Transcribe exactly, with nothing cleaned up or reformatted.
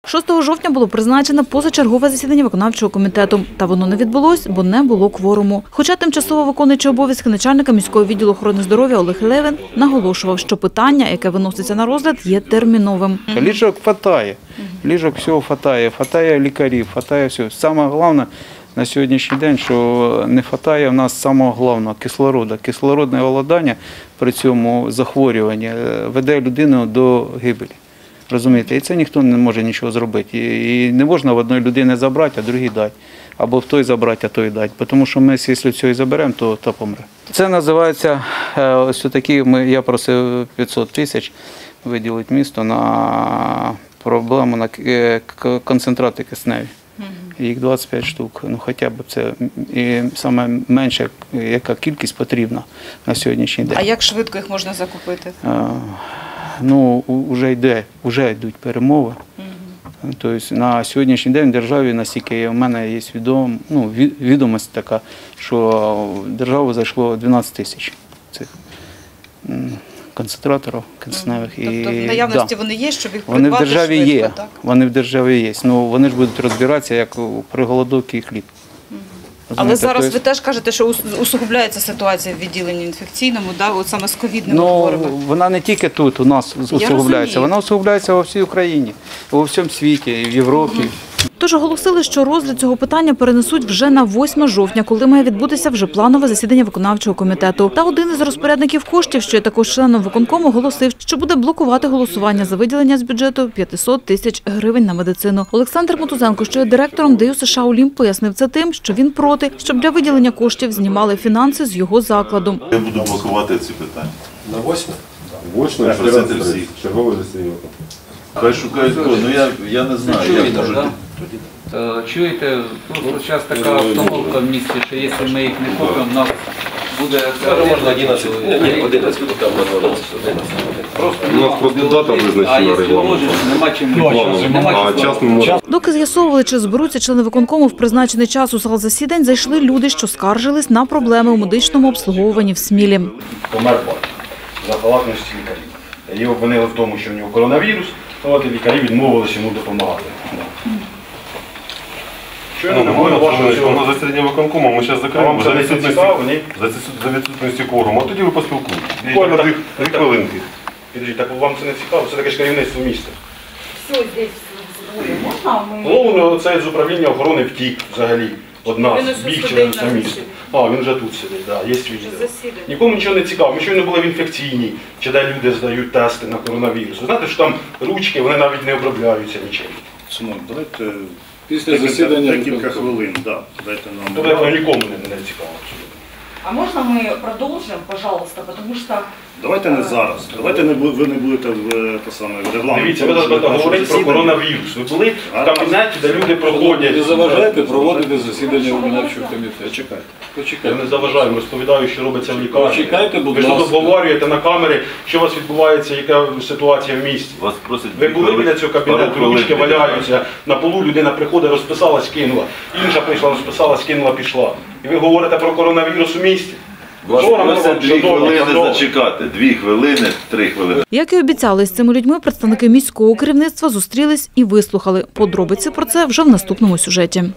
шостого жовтня було призначено позачергове засідання виконавчого комітету. Та воно не відбулось, бо не було кворуму. Хоча тимчасово виконуючий обов'язки начальника міського відділу охорони здоров'я Олег Левин наголошував, що питання, яке виноситься на розгляд, є терміновим. Ліжок хватає, ліжок всього хватає, хватає лікарів, хватає всього. Саме головне на сьогоднішній день, що не вистачає в нас самого головного – кислороду. Кислородне голодання при цьому захворюванні веде людину до гибелі. Розумієте? І це ніхто не може нічого зробити. І не можна в одної людини забрати, а другій дати. Або в той забрати, а той дати. Тому що ми, якщо цього і заберемо, то, то помре. Це називається, ось такі, ми, я просив п'ятсот тисяч виділити місто на проблему, на концентрати кисневі. Їх двадцять п'ять штук. Ну, хоча б це і саме менша, яка кількість потрібна на сьогоднішній день. А як швидко їх можна закупити? А, ну, вже йде, вже йдуть перемови. Угу. Тобто на сьогоднішній день в державі, настільки в мене є відом, ну, відомість така, що в державу зайшло дванадцять тисяч цих концентраторів кисневих. Тобто в наявності да. вони є, щоб їх вони придбати в державі швидко, є, так? Вони в державі є, ну вони ж будуть розбиратися, як при голодовці і хліб. Але зараз тобто... ви теж кажете, що усугубляється ситуація в відділенні інфекційному, да? От саме з ковідними ну, хворими. Вона не тільки тут у нас усугубляється, вона усугубляється во всій Україні, у всьому світі, в Європі. Угу. Тож оголосили, що розгляд цього питання перенесуть вже на восьме жовтня, коли має відбутися вже планове засідання виконавчого комітету. Та один із розпорядників коштів, що є також членом виконкому, оголосив, що буде блокувати голосування за виділення з бюджету п'ятсот тисяч гривень на медицину. Олександр Мотузенко, що є директором ДЮ США «Олімп», пояснив це тим, що він проти, щоб для виділення коштів знімали фінанси з його закладу. Я буду блокувати ці питання. На восьме? Восьме, чергове засідання. Хай шукають кого, ну я, я не знаю, як можуть... Чуєте, просто зараз така обстановка в місті, що якщо ми їх не купимо, у нас буде... Можна одинадцять, ні, одинадцять, там на дванадцять, Просто у нас просто дата визначена. А якщо ложиш, нема чим плану. Доки з'ясовували, чи зберуться члени виконкому в призначений час у зал засідань, зайшли люди, що скаржились на проблеми у медичному обслуговуванні в Смілі. Помер батько за халатності лікарів. Її обвинили в тому, що в нього коронавірус, от і лікарі відмовилися йому допомагати. Ну, на засідання виконкому ми зараз закриємо за відсутності кворуму, а тоді ви поспілкуєтесь. Буквально дві хвилинки. Підождіть, так вам це не цікаво, це таке ж керівництво міста. Все здесь можна ми... Ну, це з управління охорони втік взагалі. Одна з біг через це місто. А, він вже тут сидить, так, є відео. Нікому нічого не цікаво. Ми щойно були в інфекційній, чи де люди здають тести на коронавірус. Ви знаєте, що там ручки, вони навіть не обробляються нічим. Синок, давайте після засідання декілька хвилин, да, дайте нам. Тобто нікому не, не цікаво. А можна ми продовжимо, пожалуйста, тому що... Давайте не зараз. Давайте не, ви не будете в те саме регламент. Дивіться, ви зараз будете говорити про коронавірус. Ви були в кабінеті, де люди проходять. Не заважайте проводити засідання виконавчого комітету. Почекайте. Я не заважаю, розповідаю, що робиться в лікарні. Почекайте, будь ви ж ласка. тут обговорюєте на камері, що у вас відбувається, яка ситуація в місті. Вас просять ви були біля цього кабінету, ручки валяються, на полу людина приходить, розписалась, кинула. Інша прийшла, розписалась, кинула, пішла. І ви говорите про коронавірус у місті? Вас просять дві хвилини зачекати. Дві хвилини, три хвилини. Як і обіцяли, з цими людьми представники міського керівництва зустрілись і вислухали. Подробиці про це вже в наступному сюжеті.